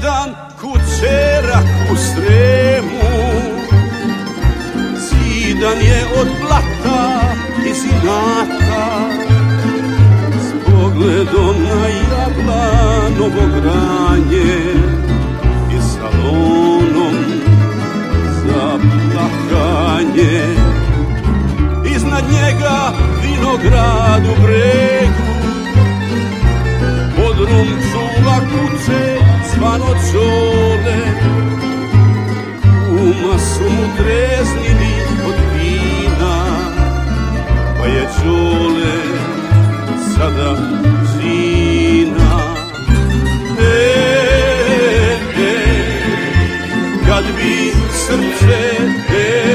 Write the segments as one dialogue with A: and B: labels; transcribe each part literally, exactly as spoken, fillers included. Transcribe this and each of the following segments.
A: jedan kucerak u Sremu, zidan je od blata i zinata, s pogledom na Jablanovo granje i salonom za plakanje. Iznad njega vinograd u bregu, podrum čuva kuće zvano Ćole. Kuma su mu treznili od vina, pa je Ćole sada zina. E, e, kad bi srce, e,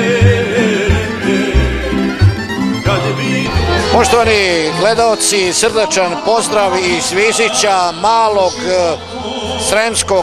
B: Poštovani gledaoci, srdačan pozdrav iz Vizića, malog sremskog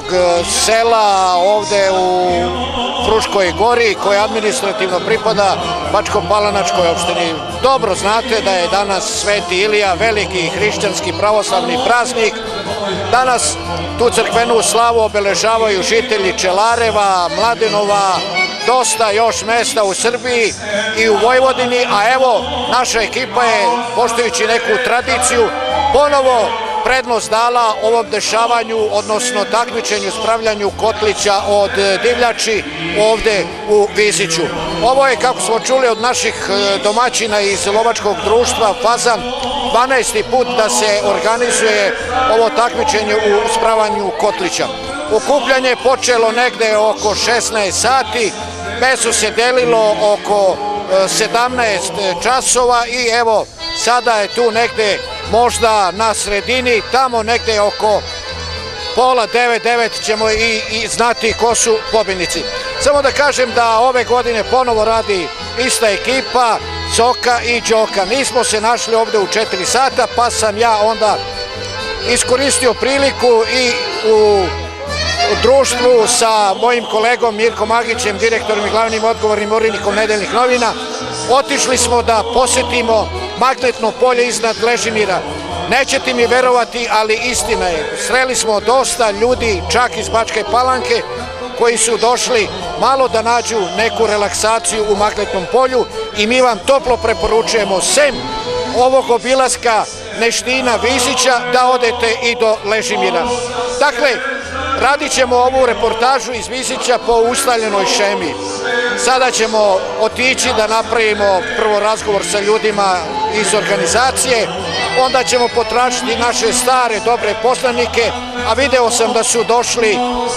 B: sela ovde u Fruškoj Gori, koja administrativno pripada Bačko-Palanačkoj opštini. Dobro znate da je danas Sveti Ilija, veliki hrišćanski pravoslavni praznik. Danas tu crkvenu slavu obeležavaju žitelji Čelareva, Mladenova, dosta još mesta u Srbiji i u Vojvodini, a evo naša ekipa je, poštujući neku tradiciju, ponovo prednost dala ovom dešavanju, odnosno takmičenju, spravljanju kotlića od divljači ovde u Viziću. Ovo je, kako smo čuli od naših domaćina iz lovačkog društva Fazan, dvanaesti put da se organizuje ovo takmičenje u spravanju kotlića. Okupljanje je počelo negde oko šesnaest sati, meso se delilo oko sedamnaest časova i evo sada je tu negde možda na sredini, tamo negde oko pola devet, devet ćemo i, i znati ko su pobednici. Samo da kažem da ove godine ponovo radi ista ekipa, Coka i Đoka. Mi smo se našli ovde u četiri sata, pa sam ja onda iskoristio priliku i u u društvu sa mojim kolegom Mirkom Agićem, direktorom i glavnim odgovornim urednikom Nedeljnih novina, otišli smo da posetimo magnetno polje iznad Ležimira. Nećete mi verovati, ali istina je. Sreli smo dosta ljudi, čak iz Bačke Palanke, koji su došli malo da nađu neku relaksaciju u magnetnom polju i mi vam toplo preporučujemo, sem ovog obilaska Neština Vizića, da odete i do Ležimira. Dakle, radit ćemo ovu reportažu iz Vizića po ustaljenoj šemi. Sada ćemo otići da napravimo prvo razgovor sa ljudima iz organizacije, onda ćemo potražiti naše stare, dobre poslanike, a video sam da su došli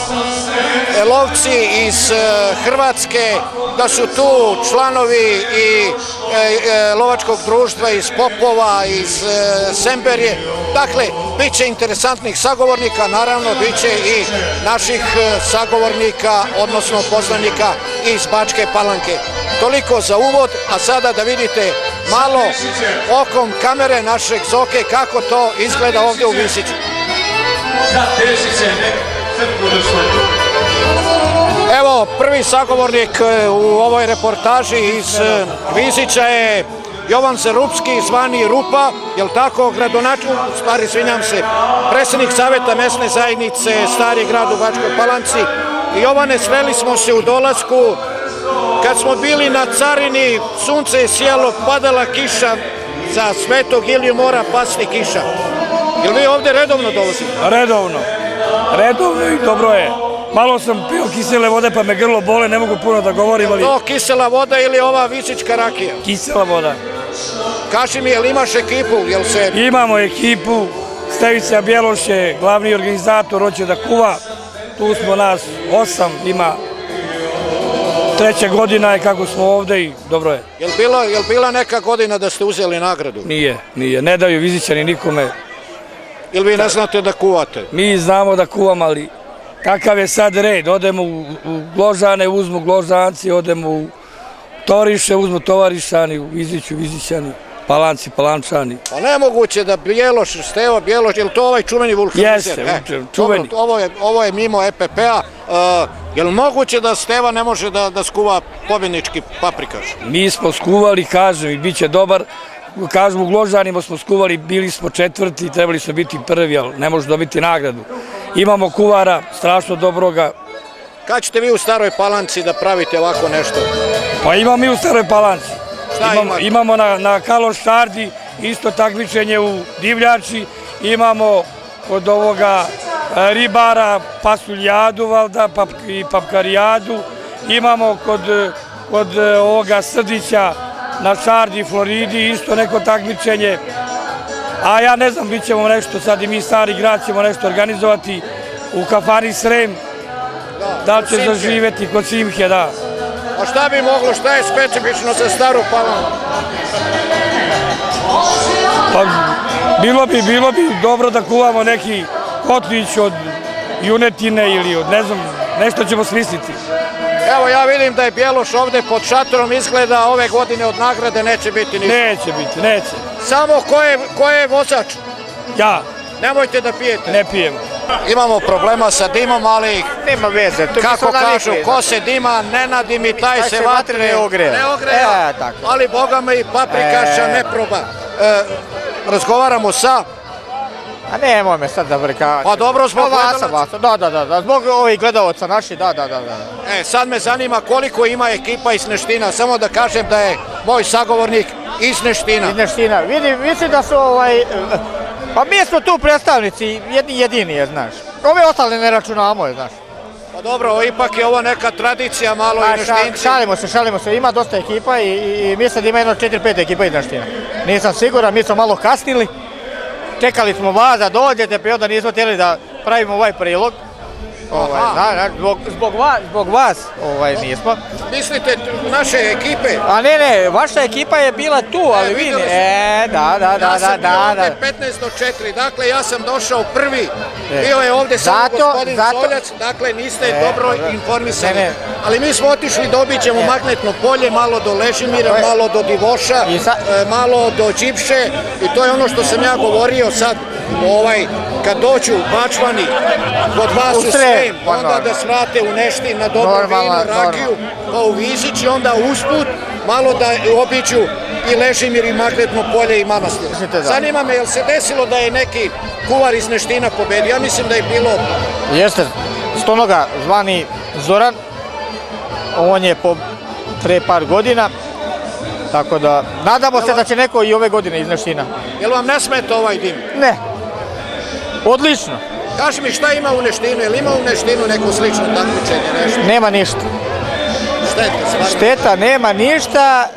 B: lovci iz Hrvatske, da su tu članovi i lovačkog društva iz Popova, iz Semberje. Dakle, bit će interesantnih sagovornika, naravno bit će i naših sagovornika, odnosno poslanika iz Bačke Palanke. Toliko za uvod, a sada da vidite malo okom kamere našeg Zoke kako to izgleda ovde u Viziću. Evo, prvi sagovornik u ovoj reportaži iz Vizića je Jovan Zarupski, zvani Rupa, jel tako, gradonačelnik, stvari, svinjam se, predsjednik Saveta mesne zajednice Stari grad u Bačkoj Palanci. Jovane, sreli smo se u dolasku, kad smo bili na Carini, sunce je sjelo, padala kiša, za Svetog Iliju mora pasti kiša. Jel vi ovde redovno dolazite?
C: Redovno, redovno i dobro je. Malo sam pio kisele vode pa me grlo bole, ne mogu puno da govorim, ali...
B: To kisela voda ili ova vizićka rakija?
C: Kisela voda.
B: Kaži mi, jel imaš ekipu, jel se...
C: Imamo ekipu, Stevica Bjeloš je glavni organizator, hoće da kuva. Tu smo nas osam, ima treća godina je kako smo ovde i dobro je.
B: Jel bila, jel bila neka godina da ste uzeli nagradu?
C: Nije, nije, ne daju Vizićani nikome.
B: Ili vi ne znate da kuvate?
C: Mi znamo da kuvamo, ali kakav je sad red, odemo u, u Gložane, uzmu Gložanci, odemo u Tovariše, uzmu Tovarišani, u Viziću, Vizićani, Palanci, Palančani.
B: Pa nemoguće da Bjeloš, Stevo Bjeloš, je li to ovaj čuveni vulkanizer?
C: Jeste, čuveni.
B: Dobro, ovo je, ovo je mimo E P P-a. Uh, je li moguće da Steva ne može da, da skuva pobjednički paprikaš?
C: Mi smo skuvali, kažem, i bit će dobar. Kažem, u Gložanima smo skuvali, bili smo četvrti, trebali smo biti prvi, ali ne može dobiti nagradu. imamo kuvara strašno dobroga.
B: Kad ćete vi u Staroj Palanci da pravite ovako nešto?
C: Pa imamo mi u Staroj Palanci.
B: Šta
C: imamo?
B: imate?
C: Imamo na, na Kaloš Štardi isto takmičenje u divljači, imamo kod ovoga e, ribara pasuljadu valda pap, i papkarijadu, imamo kod, kod e, ovoga Srdića na Šardi, Floridi isto neko takmičenje. A ja ne znam, bit ćemo nešto, sad i mi Stari Grad ćemo nešto organizovati u kafani Srem, da li će zaživeti kod Simke, da.
B: A šta bi moglo, šta je specifično za Staru Palanku?
C: Pa bilo bi, bilo bi dobro da kuvamo neki kotlić od junetine ili od ne znam, nešto ćemo smisliti.
B: Evo ja vidim da je Bjeloš ovde pod šatorom, izgleda ove godine od nagrade neće biti ništa.
C: Neće biti, neće.
B: Samo ko je, ko je vozač?
C: Ja.
B: Nemojte da pijete.
C: Ne pijemo.
B: Imamo problema sa dimom, ali
D: nema veze. To
B: kako kažu, ko se dima ne nadimi, taj se vatre
D: ne ogreja.
B: Ne ogreja,
D: e, tako.
B: Ali boga me i paprikaša e... ne proba. E, razgovaramo sa...
D: A nemoj me sad da vrkavati.
B: Pa dobro, zbog
D: gledalaca. Da, da, da, da, zbog ovih gledalaca naši, da, da, da.
B: E, sad me zanima koliko ima ekipa iz Neština, samo da kažem da je moj sagovornik iz Neština.
D: Iz Neština, vidim, mislim da su ovaj... Pa mi smo tu predstavnici, jedni jedini je, znaš. Ove ostale ne računamo je, znaš.
B: Pa dobro, ipak je ovo neka tradicija malo i Neštinci.
D: Šalimo se, šalimo se, ima dosta ekipa i, i, i mislim da ima jedno četiri pet ekipa iz Neština. Nisam siguran, mi smo malo kasnili. Čekali smo vas da dođete, pa onda nismo htjeli da pravimo ovaj prilog. Ovaj, da, da, zbog, zbog vas, zbog vas ovaj, nismo.
B: Mislite naše ekipe?
D: A ne, ne, vaša ekipa je bila tu, ali vi ne. E, da, da, da,
B: ja sam
D: da,
B: bio
D: da,
B: ovde
D: da.
B: petnaest do četiri, dakle ja sam došao prvi.
D: E.
B: Bio je ovde samo
D: zato,
B: gospodin
D: zato...
B: Soljac, dakle niste
D: e,
B: dobro
D: da.
B: informisani.
D: Ne, ne.
B: Ali mi smo otišli, dobit ćemo e. magnetno polje, malo do Ležimira, e. malo do Divoša, sa... e, malo do Đipše i to je ono što sam ja govorio sad, ovaj, kad dođu Bačvani, kod vas u Srem, onda da svrate u Neštin na dobro vino, rakiju, pa u Vizić i onda usput malo da obiđu i Ležimir i Magnetno polje i manastir. Zanima me, jel se desilo da je neki kuvar iz Neština pobedio? Ja mislim da je bilo...
D: Jeste, stonoga zvani Zoran, on je po pre par godina, tako da nadamo se da će neko i ove godine iz Neština.
B: Jel vam ne smeta ovaj dim?
D: Ne, odlično.
B: Kaži mi šta ima u Neštinu, jel ima u Neštinu neko slično takmičenje, nešto?
D: Nema ništa.
B: Šteta, stvarno.
D: Šteta, nema ništa,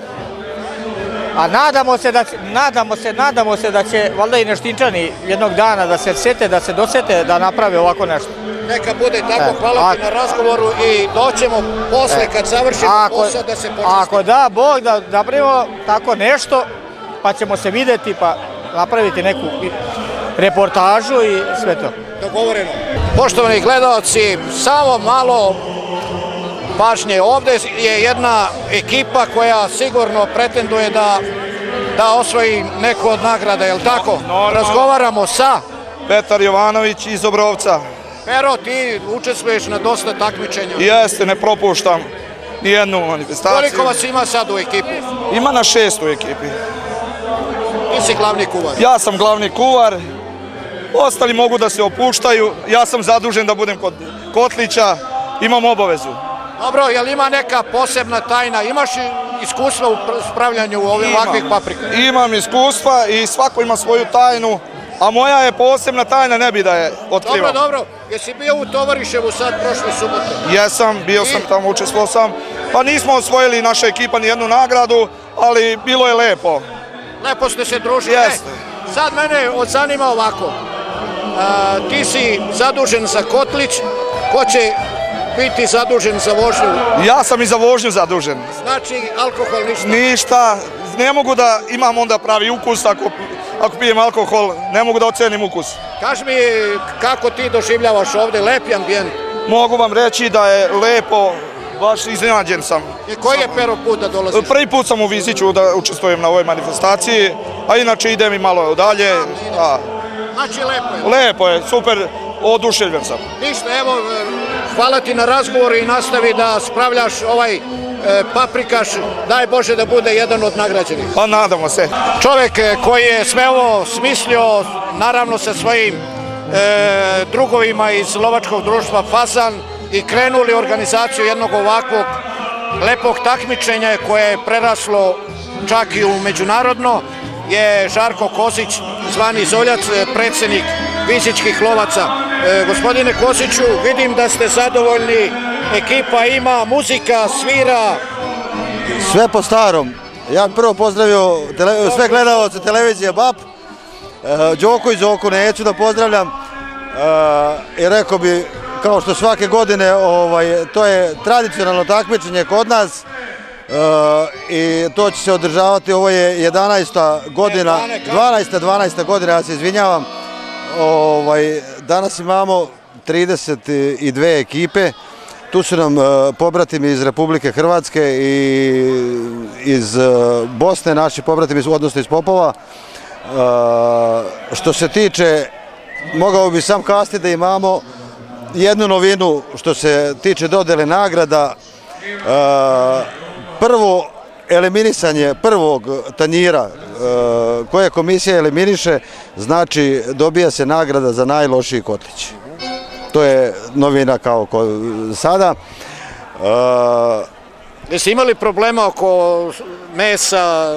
D: a nadamo se da će, nadamo se, nadamo se da će valjda i Neštinčani jednog dana da se sete, da se dosete da naprave ovako nešto.
B: Neka bude tako, hvala ti na razgovoru i doćemo posle kad završimo posao da se počistimo.
D: Ako da, Bog da napravimo tako nešto, pa ćemo se videti pa napraviti neku reportažu i sve to.
B: Dogovoreno. Poštovani gledalci, samo malo pažnje. Ovde je jedna ekipa koja sigurno pretenduje da, da osvoji neku od nagrada, je li tako?
E: No, no.
B: Razgovaramo sa...
E: Petar Jovanović iz Obrovca.
B: Pero, ti učestvuješ na dosta takmičenja.
E: Jeste, ne propuštam nijednu manifestaciju.
B: Koliko vas ima sad u ekipi?
E: Ima na šest u ekipi.
B: Ti si glavni kuvar.
E: Ja sam glavni kuvar. Ostali mogu da se opuštaju. Ja sam zadužen da budem kod Kotlića. Imam obavezu.
B: Dobro, je li ima neka posebna tajna? Imaš iskustva u spravljanju ovih ovakvih paprika?
E: Imam iskustva i svako ima svoju tajnu. A moja je posebna tajna, ne bi da je otkrivam.
B: Dobro, dobro. Jesi bio u Tovariševu sad prošle subote?
E: Jesam, bio sam tamo, učestvovao sam. Pa nismo osvojili naša ekipa nijednu nagradu, ali bilo je lepo.
B: Lepo ste se družili.
E: Jeste.
B: E, sad mene odzanima ovako. A, ti si zadužen za Kotlić. Ko će biti zadužen za vožnju?
E: Ja sam i za vožnju zadužen.
B: Znači, alkohol ništa?
E: Ništa. Ne mogu da imam onda pravi ukus ako, ako pijem alkohol. Ne mogu da ocenim ukus.
B: Kaži mi kako ti doživljavaš ovde, lepi ambijent?
E: Mogu vam reći da je lepo, baš iznenađen sam.
B: I koji je prvi put da dolaziš?
E: Prvi put sam u Viziću da učestvujem na ovoj manifestaciji, a inače idem i malo dalje. A,
B: znači lepo je?
E: Lepo je, super, oduševljen sam.
B: Ništa, evo, hvala ti na razgovoru i nastavi da spravljaš ovaj e, paprikaš, daj Bože da bude jedan od nagrađenih.
E: Pa nadamo se.
B: Čovjek koji je sve ovo smislio, naravno sa svojim e, drugovima iz lovačkog društva Fazan i krenuli organizaciju jednog ovakvog lepog takmičenja koje je preraslo čak i u međunarodno, je Žarko Kozić, zvani Zoljac, predsjednik Vizičkih lovaca. E, gospodine Koziću, vidim da ste zadovoljni, ekipa ima, muzika, svira.
F: Sve po starom. Ja bih prvo pozdravio tele, sve gledalce televizije B A P. E, Đoku i Zoku neću da pozdravljam. E, I rekao bi, kao što svake godine, ovaj, to je tradicionalno takmičenje kod nas. E, I to će se održavati, ovo je jedanaesta godina, dvanaesta, dvanaesta godina, ja se izvinjavam. Ovaj, danas imamo trideset dve ekipe. Tu su nam uh, pobratimi iz Republike Hrvatske i iz uh, Bosne, naši pobratimi, odnosno iz Popova. Uh, što se tiče, mogao bi sam kazati da imamo jednu novinu što se tiče dodele nagrada. Uh, prvo eliminisanje prvog tanjira uh, koje komisija eliminiše, znači dobija se nagrada za najlošiji kotlić. To je novina kao sada. Uh,
B: Jeste imali problema oko mesa?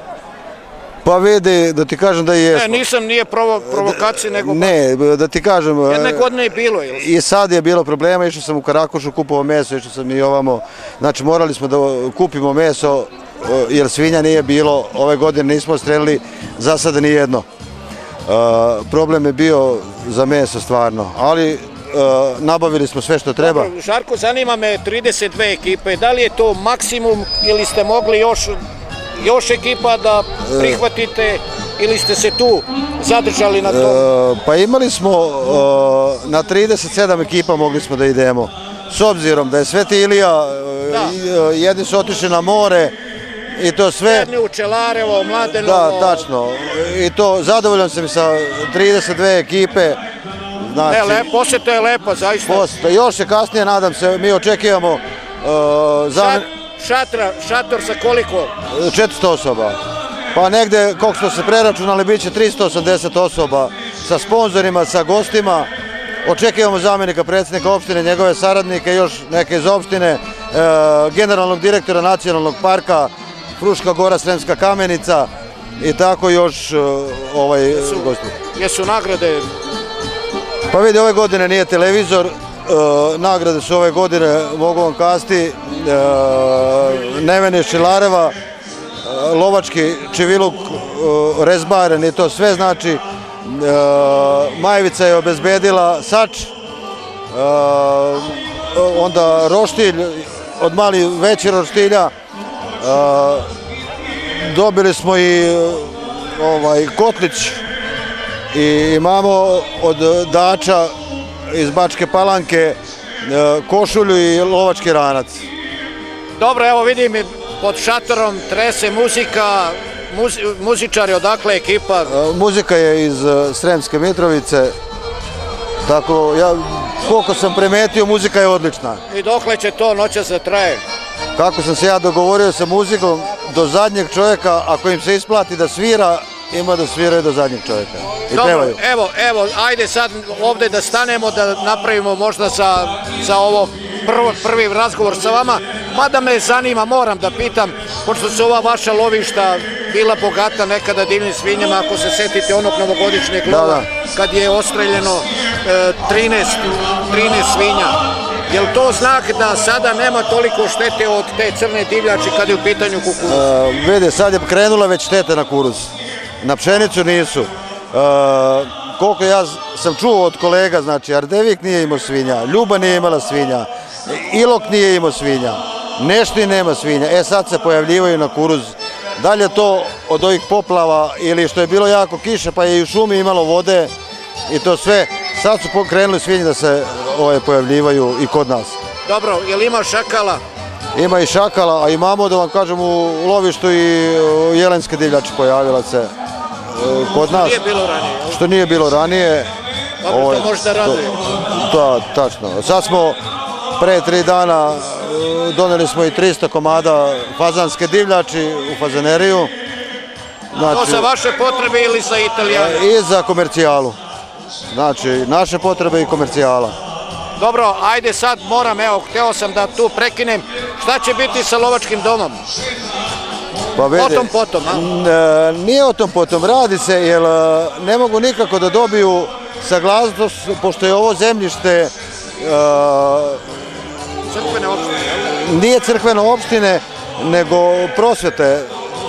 F: Pa vidi, da ti kažem da je...
B: Ne, nisam, nije provo, provokacija, nego...
F: Ne, da ti kažem...
B: Jedne godine je bilo, ili?
F: I sad je bilo problema, išao sam u Karakušu, kupovao meso, išao sam i ovamo. Znači, morali smo da kupimo meso, jer svinja nije bilo, ove godine nismo strelili, za sada ni jedno. Uh, problem je bio za meso stvarno, ali... Uh, nabavili smo sve što treba.
B: Dobro, Žarko, zanima me trideset dve ekipe, da li je to maksimum ili ste mogli još, još ekipa da prihvatite ili ste se tu zadržali na tom?
F: Uh, pa imali smo uh, na trideset sedam ekipa mogli smo da idemo. S obzirom da je Sveti Ilija, uh, jedni su otišli na more i to sve...
B: Jedni u Čelarevo, Mladenovo...
F: Da, tačno. I to zadovoljan sam sa trideset dve ekipe.
B: Znači, ne, lep, posjeta je lepa, zaista.
F: Posjeta, još je kasnije, nadam se, mi očekujemo... Uh,
B: Šat, šatra, šator sa koliko?
F: četiristo osoba. Pa negde, koliko smo se preračunali, bit će tristo osamdeset osoba sa sponzorima, sa gostima. Očekujemo zamjenika predsjednika opštine, njegove saradnike, još neke iz opštine, uh, generalnog direktora nacionalnog parka, Fruška Gora, Sremska Kamenica i tako još uh, ovaj,
B: jesu,
F: gosti.
B: Jesu nagrade?
F: Pa vidi, ove godine nije televizor, e, nagrade su ove godine, mogu vam kazati, e, Nevene iz Čilareva, e, lovački čiviluk, e, rezbaren i to sve, znači, e, Majevica je obezbedila sač, e, onda roštilj, od mali veći roštilja, e, dobili smo i ovaj, kotlić, i imamo od Dača iz Bačke Palanke košulju i lovački ranac.
B: Dobro, evo vidim pod šatorom trese muzika, muzi, muzičari, odakle ekipa?
F: Muzika je iz Sremske Mitrovice, tako ja, koliko sam primetio, muzika je odlična.
B: I dokle će to noćas da traje?
F: Kako sam se ja dogovorio sa muzikom, do zadnjeg čovjeka, ako im se isplati da svira, ima da sviraju do zadnjeg čovjeka. I
B: dobro,
F: trebaju.
B: evo, evo, ajde sad ovdje da stanemo, da napravimo možda za, za ovo prvo, prvi razgovor sa vama. Mada me zanima, moram da pitam, pošto su ova vaša lovišta bila bogata nekada divnim svinjama, ako se setite onog novogodišnjeg lova, da, da. Kad je ostreljeno e, trinaest, trinaest svinja. Je li to znak da sada nema toliko štete od te crne divljači kad je u pitanju kukuruz?
F: E, vidi, sad je krenula već štete na kuruz. Na pšenicu nisu. E, koliko ja sam čuo od kolega, znači Ardevik nije imao svinja, Ljuba nije imala svinja, Ilok nije imao svinja, Neštin nema svinja. E sad se pojavljivaju na kuruz. Dalje to od ovih poplava ili što je bilo jako kiše pa je i u šumi imalo vode i to sve. Sad su krenuli svinji da se ovaj, pojavljivaju i kod nas.
B: Dobro, je li ima šakala?
F: Ima i šakala, a imamo, da vam kažem, u lovištu i jelenske divljači pojavila se kod nas.
B: Što nije bilo ranije.
F: Što nije bilo ranije.
B: Dobro, ovaj, to možda raduje.
F: Da, tačno. Sad smo pre tri dana doneli smo i trista komada fazanske divljači u fazaneriju.
B: Znači, to za vaše potrebe ili za Italijane?
F: I za komercijalu. znači naše potrebe i komercijala.
B: Dobro, ajde sad moram, evo, hteo sam da tu prekinem. Šta će biti sa lovačkim domom?
F: Pa vidi,
B: Potom, potom, a?
F: n- nije o tom potom, radi se jer e, ne mogu nikako da dobiju saglasnost, pošto je ovo zemljište e,
B: Crkvene opštine, jel?
F: nije crkvene opštine, nego prosvete. E,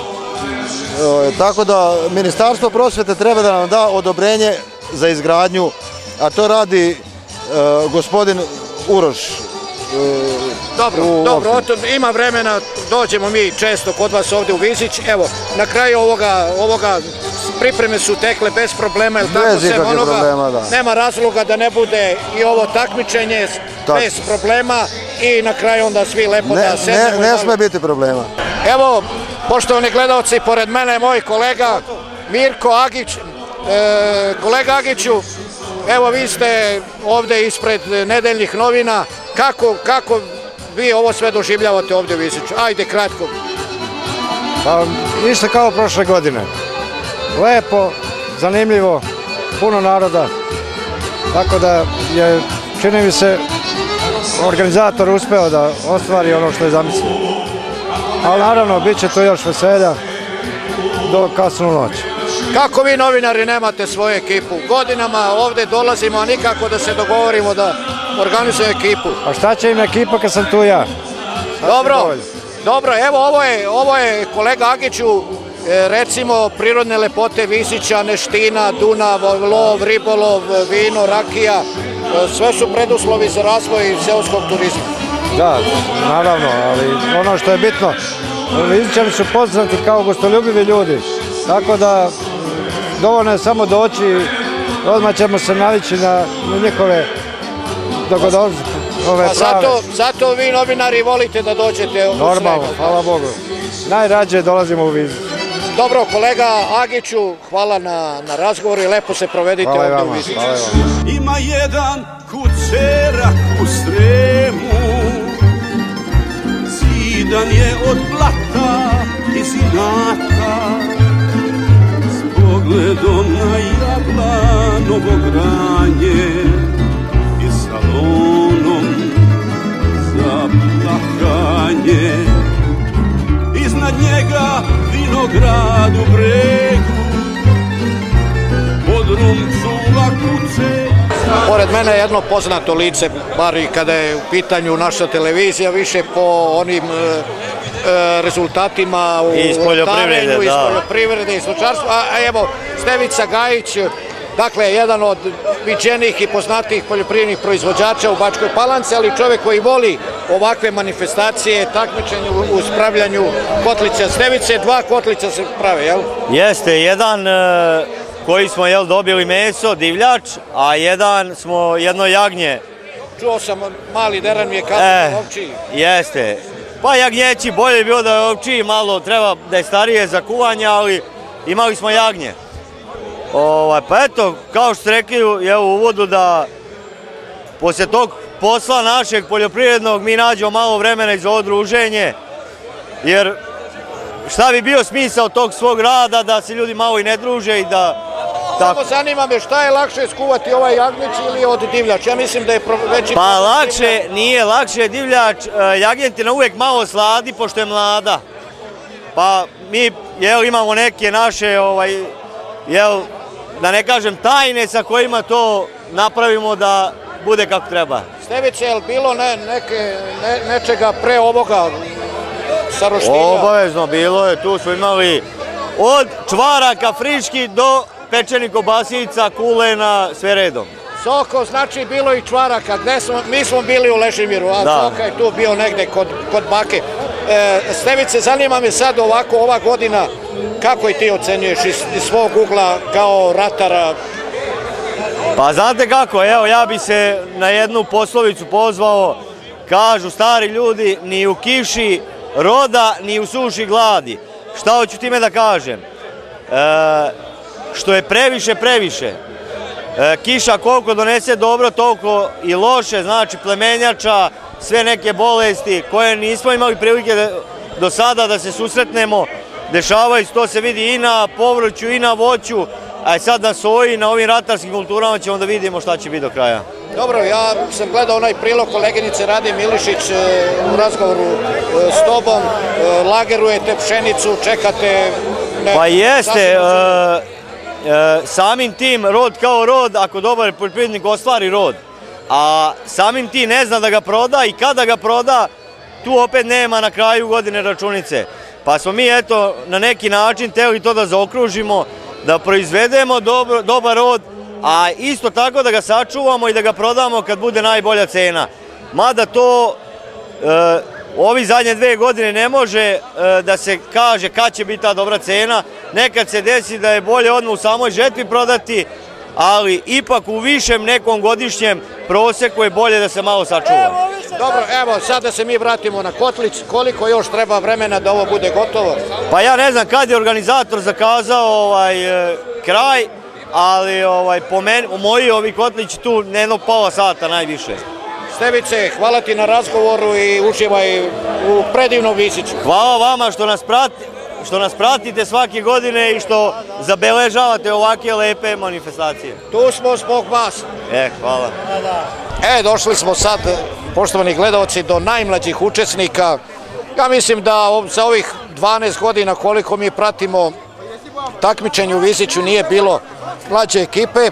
F: tako da Ministarstvo prosvete treba da nam da odobrenje za izgradnju, a to radi e, gospodin Uroš. e,
B: Dobro,
F: u
B: dobro,
F: opštini.
B: o tom ima vremena, dođemo mi često kod vas ovde u Vizić. Evo, na kraju ovoga, ovoga pripreme su tekle bez problema, jel tako?
F: Bez
B: Sem
F: ikakvih
B: onoga,
F: problema, da.
B: Nema razloga da ne bude i ovo takmičenje
F: Tačno.
B: bez problema i na kraju onda svi lepo
F: Ne,
B: da sednemo.
F: ne,
B: i
F: ne
B: malo-
F: sme biti problema.
B: Evo, poštovani gledalci, pored mene je moj kolega Mirko Agić. E, kolega Agiću, evo vi ste ovde ispred nedeljnih novina. Kako, kako vi ovo sve doživljavate ovde u Viziću? Ajde, kratko.
G: Pa isto kao prošle godine. Lepo, zanimljivo, puno naroda. Tako da je, čini mi se, organizator uspeo da ostvari ono što je zamislio. Ali naravno, bit će to još veselja do kasnu noć.
B: Kako vi novinari nemate svoju ekipu? Godinama ovde dolazimo, a nikako da se dogovorimo da organizujemo ekipu.
G: Pa šta će im ekipa kad sam tu ja?
B: Dobro,
G: dovoljno.
B: dobro, evo ovo je, ovo je kolega Agiću, e, recimo prirodne lepote Vizića, Neština, Dunav, lov, ribolov, vino, rakija, e, sve su preduslovi za razvoj seoskog turizma.
G: Da, naravno, ali ono što je bitno, Vizićani su poznati kao gostoljubivi ljudi, tako da dovoljno je samo doći i odmah ćemo se navići na, na njihove dogodovce, ove
B: Pa
G: prave.
B: zato, zato vi novinari volite da dođete u
G: Normalno,
B: Srem.
G: hvala Bogu. Najrađe dolazimo u Vizić.
B: Dobro, kolega Agiću, hvala na, na razgovoru i lepo se provedite
G: Hvala i
B: ovde u
G: vama,
B: Viziću.
G: hvala i vama.
A: Ima jedan kucerak u Sremu, zidan je od blata i zinata, s pogledom na Jablanovo granje i salonom za plakanje. Iznad njega vinograd u bregu, podrum čuva kuće.
B: Pored mene je jedno poznato lice, bar i kada je u pitanju naša televizija, više po onim e, e, rezultatima u
H: Iz poljoprivrede,
B: vrtarenju, iz
H: da.
B: poljoprivrede i stočarstva. A evo, Stevica Gajić, dakle, jedan od viđenih i poznatijih poljoprivrednih proizvođača u Bačkoj Palanci, ali čovjek koji voli ovakve manifestacije, takmičenje u, u spravljanju kotlića. Stevice, dva kotlića se prave, jel?
H: Jeste, jedan e, koji smo jel, dobili meso, divljač, a jedan smo jedno jagnje.
B: Čuo sam, mali deran mi je kazao
H: E,
B: da ovči.
H: jeste. Pa jagnjeći, bolje bi bilo da je ovči, malo treba da je starije za kuvanje, ali imali smo jagnje. Ovaj, pa eto, kao što ste rekli evo, u uvodu da poslije tog posla našeg poljoprivrednog mi nađemo malo vremena i za ovo druženje, jer šta bi bio smisao tog svog rada da se ljudi malo i ne druže i da...
B: Samo zanima me šta je lakše skuvati ovaj jagnjeć ili od divljač? Ja mislim da je pro- veći...
H: Pa lakše, nije lakše divljač, e, jagnjetina uvijek malo sladi pošto je mlada. Pa mi jel, imamo neke naše, ovaj, jel, da ne kažem tajne sa kojima to napravimo da bude kako treba.
B: Stevice, je li bilo ne, neke, ne, nečega pre ovoga sa roštilja?
H: Obavezno bilo je, tu smo imali od čvaraka friški do pečenih kobasica, kulena, sve redom.
B: Soko, znači bilo i čvaraka. Gde smo? Mi smo bili u Lešimiru, a
H: Da.
B: Soka je tu bio negde kod, kod bake. E, Stevice, zanima me sad ovako, ova godina, kako i ti ocenjuješ iz, iz svog ugla kao ratara?
H: Pa znate kako, evo ja bi se na jednu poslovicu pozvao, kažu stari ljudi, ni u kiši roda, ni u suši gladi. Šta hoću time da kažem? E, što je previše, previše. E, kiša koliko donese dobro, toliko i loše, znači plemenjača, sve neke bolesti koje nismo imali prilike da, do sada da se susretnemo, dešavaju se, to se vidi i na povrću i na voću, a sad na soji, na ovim ratarskim kulturama ćemo da vidimo šta će biti do kraja.
B: Dobro, ja sam gledao onaj prilog koleginice Rade Milišić u razgovoru s tobom, lagerujete pšenicu, čekate...
H: Pa jeste, samim tim rod kao rod, ako dobar poljoprivrednik ostvari rod, a samim tim ne zna da ga proda i kada ga proda, tu opet nema na kraju godine računice. Pa smo mi eto na neki način hteli to da zaokružimo, da proizvedemo dobar rod, a isto tako da ga sačuvamo i da ga prodamo kad bude najbolja cena. Mada to ovi zadnje dve godine ne može da se kaže kad će biti ta dobra cena. Nekad se desi da je bolje odmah u samoj žetvi prodati, ali ipak u višem nekom godišnjem proseku je bolje da se malo sačuva.
B: Dobro, evo, sad da se mi vratimo na Kotlić, koliko još treba vremena da ovo bude gotovo?
H: Pa ja ne znam kad je organizator zakazao kraj, ali po meni, u moji ovi Kotlići tu jednog pola sata najviše.
B: Stevice, hvala ti na razgovoru i uživaj u predivnom Visiću.
H: Hvala vama što nas pratite. što nas pratite svake godine i što zabeležavate ovakve lepe manifestacije.
B: Tu smo zbog vas.
H: E, hvala.
B: E, došli smo sad, poštovani gledalci, do najmlađih učesnika. Ja mislim da za ovih dvanaest godina koliko mi pratimo takmičenje u Visiću nije bilo mlađe ekipe.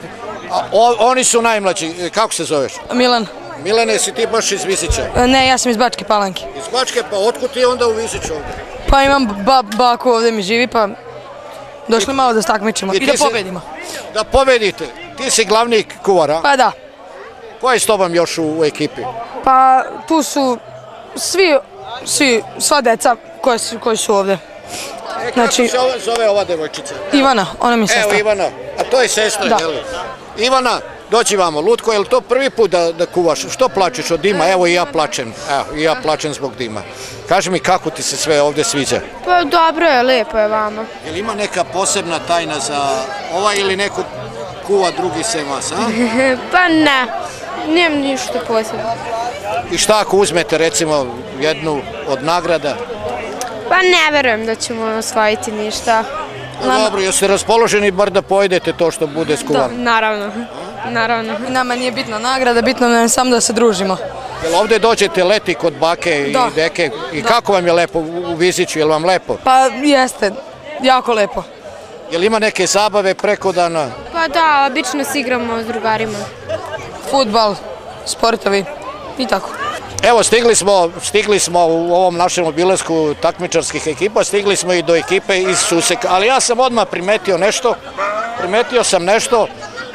B: Oni su najmlađi. Kako se zoveš?
I: Milan.
B: Milane, si ti baš iz Visića?
I: Ne, ja sam iz Bačke Palanke.
B: Iz Bačke, pa otkud ti onda u Visiću ovdje?
I: Pa imam baku ovdje mi živi, pa došli malo da se takmičimo i da pobedimo.
B: Da pobedite? Ti si glavni kuvar, a?
I: Pa da.
B: Ko je s tobom još u ekipi?
I: Pa tu su svi, svi, sva deca koji su ovdje.
B: Kako se zove ova devojčica?
I: Ivana, ona mi je sestra.
B: Evo Ivana, a to je sestra, jel? Ivana, doći vamo, Lutko, je li to prvi put da kuvaš? Što plačeš od dima? Evo i ja plačem, evo i ja plačem zbog dima. Kaži mi kako ti se sve ovdje sviđa?
J: Pa dobro je, lijepo je vama.
B: Je li ima neka posebna tajna za ovaj ili neko kuva drugi sem vas, a?
J: Pa ne, nijem ništa posebno.
B: I šta ako uzmete recimo jednu od nagrada?
J: Pa ne verujem da ćemo osvojiti ništa.
B: Dobro, jeste raspoloženi bar da pojedete to što bude skuvano?
J: Da, naravno. Naravno.
I: Nama nije bitna nagrada, bitno nam je samo da se družimo.
B: Jel ovdje dođete leti kod bake i deke i kako vam je lepo u Visiću, je li vam lepo?
I: Pa jeste, jako lepo.
B: Jel ima neke zabave preko dana?
J: Pa da, obično se igramo s drugarima.
I: Fudbal, sportovi i tako.
B: Evo, stigli smo, stigli smo u ovom našem obilasku takmičarskih ekipa, stigli smo i do ekipe iz Suseka, ali ja sam odmah primetio nešto, primetio sam nešto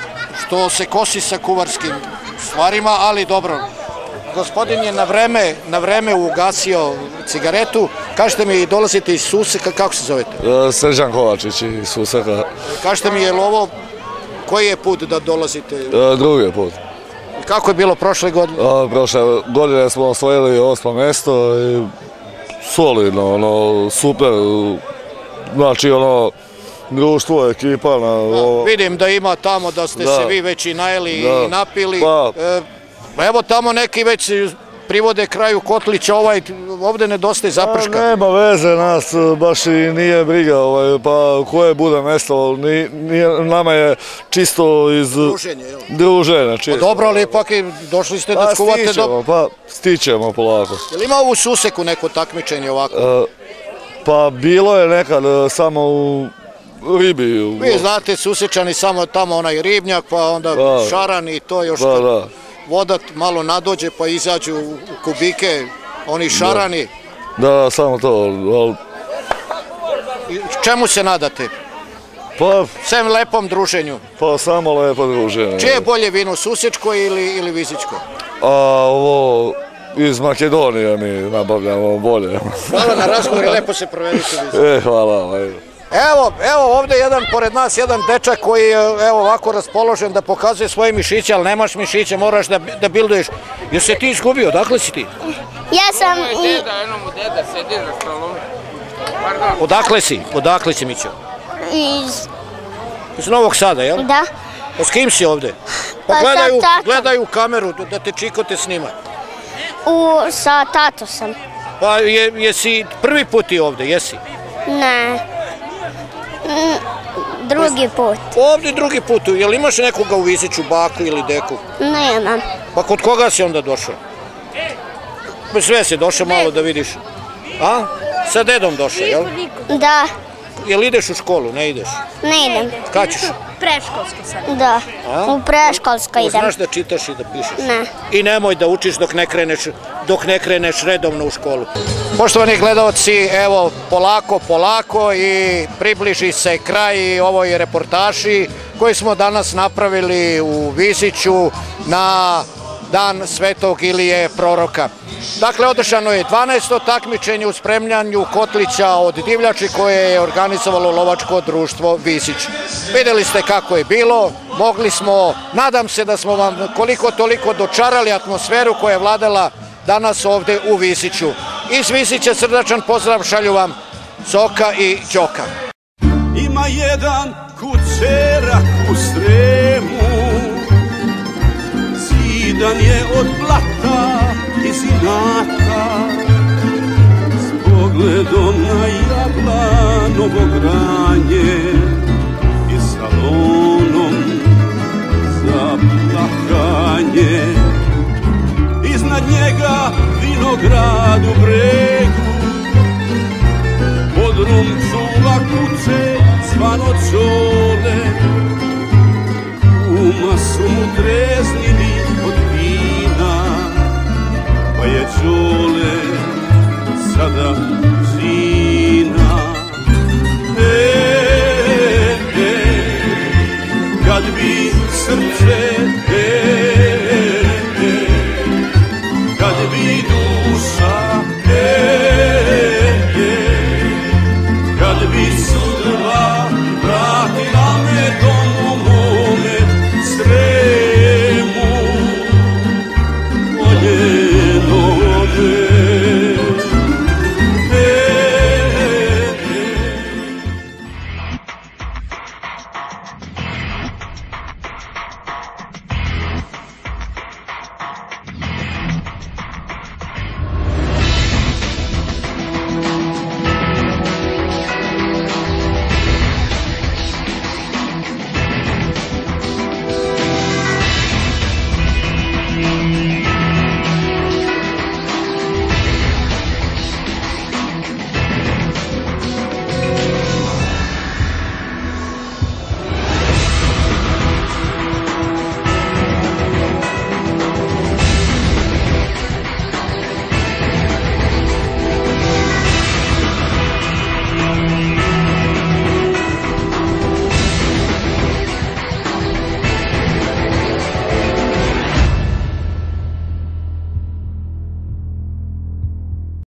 B: što se kosi sa kuvarskim stvarima, ali dobro. Gospodin je na vreme, na vreme ugasio cigaretu. Kažete mi, dolazite iz Suseka, kako se zovete?
K: Srđan Kovačić iz Suseka.
B: Kažete mi, je li ovo, koji je put da dolazite?
K: Drugi put.
B: Kako je bilo prošle godine?
K: Prošle godine smo osvojili osmo mjesto i solidno, ono, super, znači ono, društvo, ekipa.
B: Vidim da ima tamo da ste se vi već i najeli i napili. Evo tamo neki već privode kraju Kotlića, ovaj ovdje nedostaje zaprška.
K: Nema veze, nas baš i nije briga, pa koje bude mjesto, nama je čisto iz druženja.
B: Dobro, ali ipak došli ste da skuvate...
K: Pa stićemo, pa stićemo polako.
B: Je li ima u Suseku neko takmičenje ovako?
K: Pa bilo je nekad samo u ribi.
B: Vi znate, Susečani samo tamo onaj ribnjak, pa onda šaran i to još... Voda malo nadođe pa izađu u kubike, oni šarani.
K: Da, samo to.
B: Čemu se nadate?
K: Pa...
B: Sem lepom druženju?
K: Pa samo lepo druženje.
B: Čije je bolje vino, Susečko ili Visićko?
K: A ovo iz Makedonije mi nabavljamo bolje.
B: Hvala na razgovor i lepo se provedite u Visiću.
K: E, hvala.
B: Evo, evo ovdje jedan pored nas, jedan dečak koji je evo ovako raspoložen da pokazuje svoje mišiće, ali nemaš mišiće, moraš da bilduješ. Jesi se ti izgubio, odakle si ti?
L: Ja sam i...
M: Deda, jednom u deda sedi za stolom.
B: Odakle si? Odakle si, Mićo?
L: Iz...
B: Iz Novog Sada, jel?
L: Da.
B: Pa s kim si ovdje? Pa gledaju u kameru da te Čikote snima.
L: Sa tato sam.
B: Pa jesi prvi put ti ovdje, jesi?
L: Ne. drugi put.
B: Ovdje drugi put. Jel imaš nekoga u Viziću, baku ili deku?
L: Nemam.
B: Pa kod koga si onda došao? Sve si došao malo da vidiš. A? Sa dedom došao, jel?
L: Da.
B: Jel ideš u školu, ne ideš?
L: Ne idem.
B: Kad ćeš?
L: Preškolsko sad. Da, u preškolsko idem.
B: Znaš da čitaš i da pišeš?
L: Ne.
B: I nemoj da učiš dok ne kreneš, dok ne kreneš redovno u školu. Poštovani gledalci, evo polako, polako i približi se kraj ovoj reportaži koju smo danas napravili u Viziću na Dan Svetog Ilije Proroka. Dakle, održano je dvanaesto takmičenje u spremljanju kotlića od divljači koje je organizovalo lovačko društvo Vizić. Vidjeli ste kako je bilo, mogli smo, nadam se da smo vam koliko toliko dočarali atmosferu koja je vladala danas ovdje u Viziću. Iz Vizića srdačan pozdrav šalju vam Zoka i Đoka.
A: Ima jedan kućerak u Sremu, zidan je od blata i zinata, s pogledom na Jablanovo granje i salonom za plakanje. Iznad njega vinograd u bregu, podrum čuva kuće zvano Ćole, kuma su mu treznili od vina, pa je Ćole sada